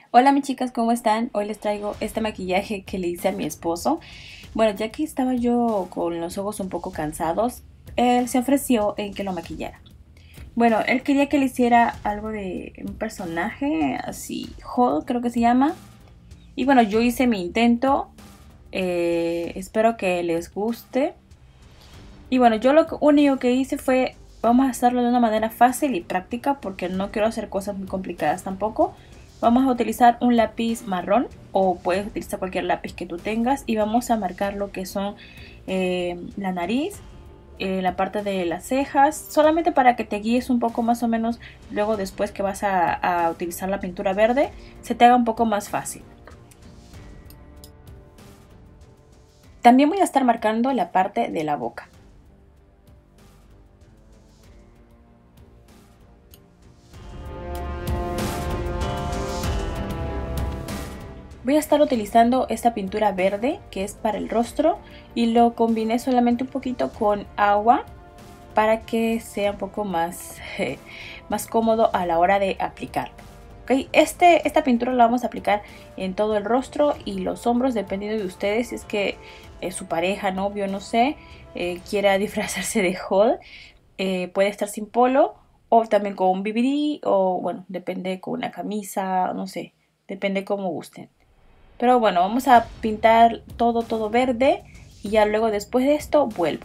Hola mis chicas, ¿cómo están? Hoy les traigo este maquillaje que le hice a mi esposo. Bueno, ya que estaba yo con los ojos un poco cansados, él se ofreció en que lo maquillara. Bueno, él quería que le hiciera algo de un personaje, así, Hall creo que se llama. Y bueno, yo hice mi intento, espero que les guste. Y bueno, yo lo único que hice fue, vamos a hacerlo de una manera fácil y práctica porque no quiero hacer cosas muy complicadas tampoco. Vamos a utilizar un lápiz marrón o puedes utilizar cualquier lápiz que tú tengas y vamos a marcar lo que son la nariz, la parte de las cejas, solamente para que te guíes un poco más o menos luego después que vas a utilizar la pintura verde, se te haga un poco más fácil. También voy a estar marcando la parte de la boca. Voy a estar utilizando esta pintura verde que es para el rostro y lo combiné solamente un poquito con agua para que sea un poco más, más cómodo a la hora de aplicarlo. ¿Okay? Esta pintura la vamos a aplicar en todo el rostro y los hombros dependiendo de ustedes. Si es que su pareja, novio, no sé, quiera disfrazarse de Hall, puede estar sin polo o también con un BBD o bueno, depende con una camisa, no sé, depende como gusten. Pero bueno, vamos a pintar todo verde y ya luego después de esto vuelvo.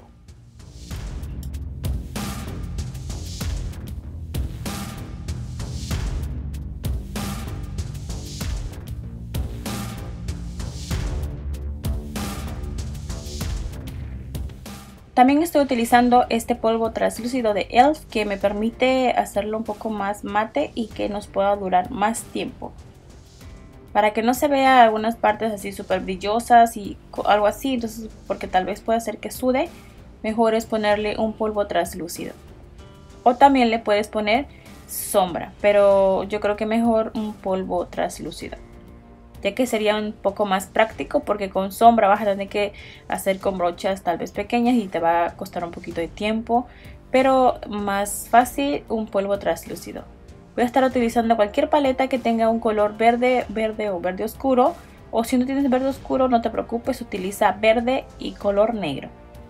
También estoy utilizando este polvo translúcido de ELF que me permite hacerlo un poco más mate y que nos pueda durar más tiempo. Para que no se vea algunas partes así súper brillosas y algo así, entonces porque tal vez pueda hacer que sude, mejor es ponerle un polvo translúcido. O también le puedes poner sombra, pero yo creo que mejor un polvo translúcido, ya que sería un poco más práctico porque con sombra vas a tener que hacer con brochas tal vez pequeñas y te va a costar un poquito de tiempo, pero más fácil un polvo translúcido. Voy a estar utilizando cualquier paleta que tenga un color verde, verde o verde oscuro, o si no tienes verde oscuro no te preocupes, utiliza verde y color negro.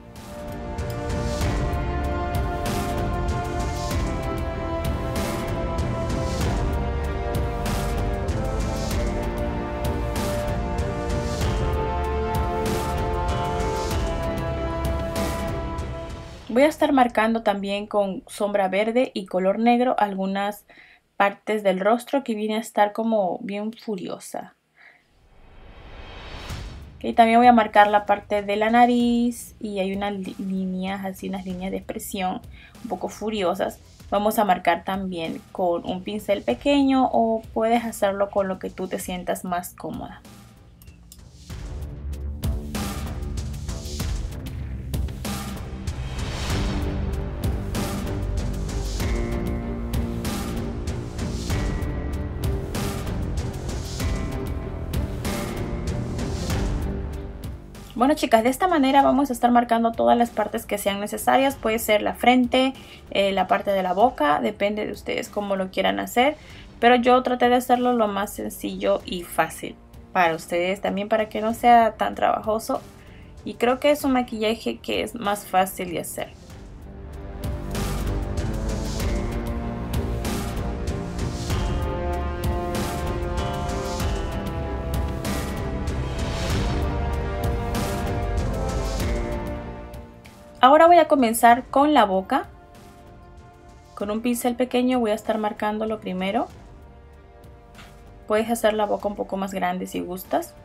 Voy a estar marcando también con sombra verde y color negro algunas partes del rostro que viene a estar como bien furiosa. Okay, también voy a marcar la parte de la nariz y hay unas líneas, así unas líneas de expresión un poco furiosas. Vamos a marcar también con un pincel pequeño o puedes hacerlo con lo que tú te sientas más cómoda. Bueno chicas, de esta manera vamos a estar marcando todas las partes que sean necesarias. Puede ser la frente, la parte de la boca, depende de ustedes cómo lo quieran hacer. Pero yo traté de hacerlo lo más sencillo y fácil para ustedes también, para que no sea tan trabajoso. Y creo que es un maquillaje que es más fácil de hacer. Ahora voy a comenzar con la boca. Con un pincel pequeño voy a estar marcándolo primero. Puedes hacer la boca un poco más grande si gustas.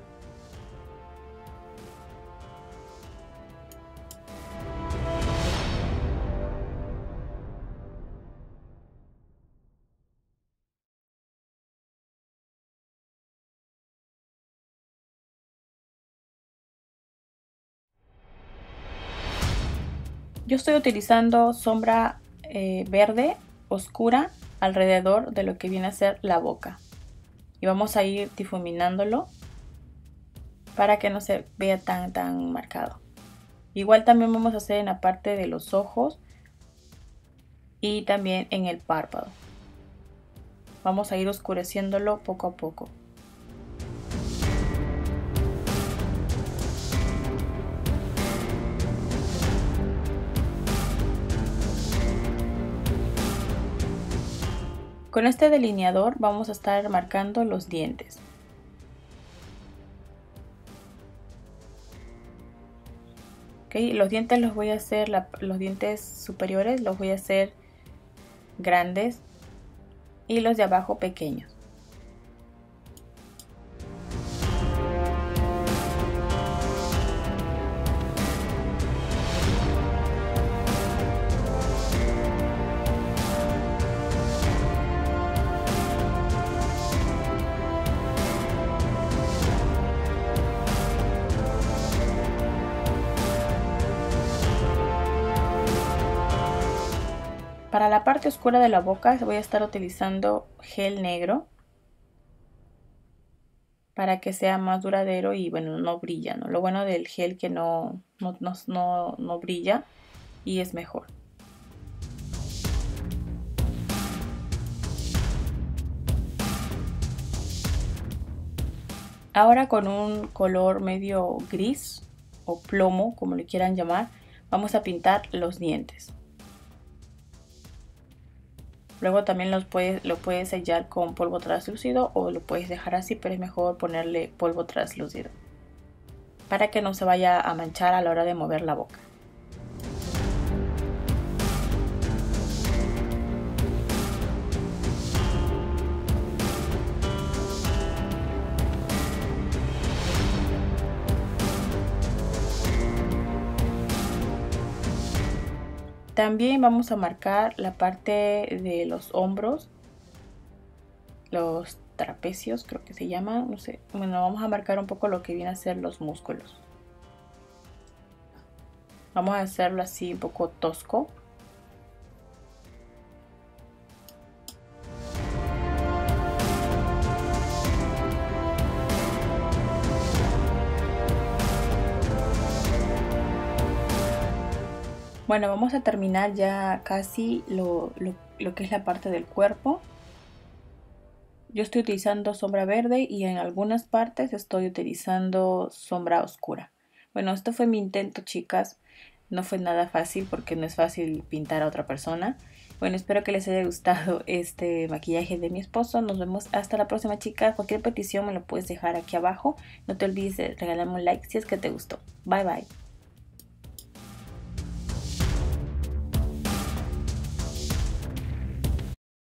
Yo estoy utilizando sombra verde oscura alrededor de lo que viene a ser la boca. Y vamos a ir difuminándolo para que no se vea tan marcado. Igual también vamos a hacer en la parte de los ojos y también en el párpado. Vamos a ir oscureciéndolo poco a poco. Con este delineador vamos a estar marcando los dientes. Okay, los dientes los voy a hacer, los dientes superiores los voy a hacer grandes y los de abajo pequeños. Para la parte oscura de la boca voy a estar utilizando gel negro para que sea más duradero y bueno, no brilla, ¿no? Lo bueno del gel que no brilla y es mejor. Ahora con un color medio gris o plomo, como le quieran llamar, vamos a pintar los dientes. Luego también lo puedes sellar con polvo translúcido o lo puedes dejar así, pero es mejor ponerle polvo translúcido para que no se vaya a manchar a la hora de mover la boca. También vamos a marcar la parte de los hombros, los trapecios creo que se llama, no sé. Bueno, vamos a marcar un poco lo que viene a ser los músculos. Vamos a hacerlo así un poco tosco. Bueno, vamos a terminar ya casi lo que es la parte del cuerpo. Yo estoy utilizando sombra verde y en algunas partes estoy utilizando sombra oscura. Bueno, esto fue mi intento, chicas. No fue nada fácil porque no es fácil pintar a otra persona. Bueno, espero que les haya gustado este maquillaje de mi esposo. Nos vemos hasta la próxima, chicas. Cualquier petición me lo puedes dejar aquí abajo. No te olvides de regalarme un like si es que te gustó. Bye, bye.